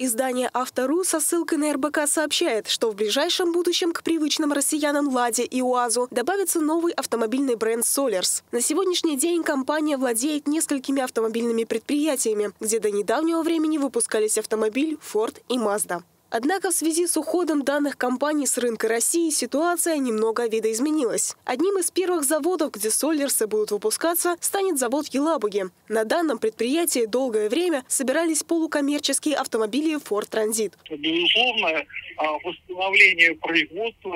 Издание «Авто.ру» со ссылкой на РБК сообщает, что в ближайшем будущем к привычным россиянам «Ладе» и УАЗу добавится новый автомобильный бренд «Солярс». На сегодняшний день компания владеет несколькими автомобильными предприятиями, где до недавнего времени выпускались автомобили «Форд» и «Мазда». Однако в связи с уходом данных компаний с рынка России ситуация немного видоизменилась. Одним из первых заводов, где «Солярсы» будут выпускаться, станет завод в Елабуге. На данном предприятии долгое время собирались полукоммерческие автомобили «Форд Транзит». Безусловно, восстановление производства,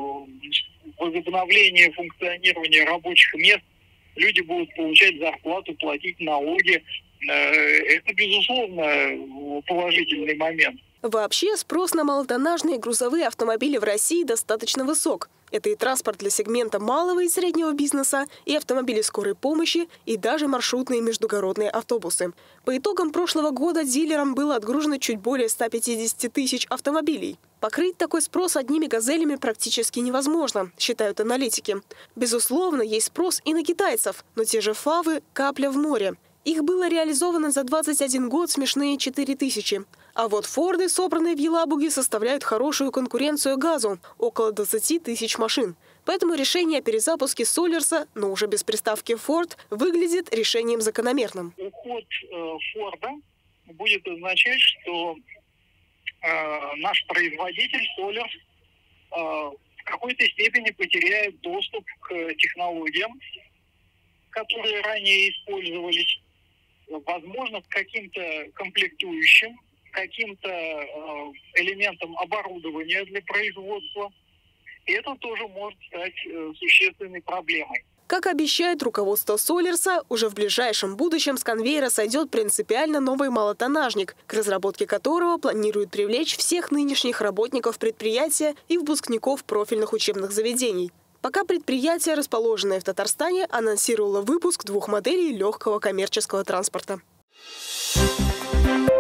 возобновление функционирования рабочих мест, люди будут получать зарплату, платить налоги. Это, безусловно, положительный момент. Вообще спрос на малотоннажные грузовые автомобили в России достаточно высок. Это и транспорт для сегмента малого и среднего бизнеса, и автомобили скорой помощи, и даже маршрутные междугородные автобусы. По итогам прошлого года дилерам было отгружено чуть более 150 тысяч автомобилей. Покрыть такой спрос одними «Газелями» практически невозможно, считают аналитики. Безусловно, есть спрос и на китайцев, но те же «Фавы» – капля в море. Их было реализовано за 21 год смешные 4000. А вот «Форды», собранные в Елабуге, составляют хорошую конкуренцию «Газу» – около 20 тысяч машин. Поэтому решение о перезапуске «Солярса», но уже без приставки «Форд», выглядит решением закономерным. Уход «Форда» будет означать, что наш производитель «Солярс» в какой-то степени потеряет доступ к технологиям, которые ранее использовались, возможно, к каким-то комплектующим, каким-то элементам оборудования для производства. И это тоже может стать существенной проблемой. Как обещает руководство «Солярса», уже в ближайшем будущем с конвейера сойдет принципиально новый малотоннажник, к разработке которого планируют привлечь всех нынешних работников предприятия и выпускников профильных учебных заведений. Пока предприятие, расположенное в Татарстане, анонсировало выпуск 2 моделей легкого коммерческого транспорта.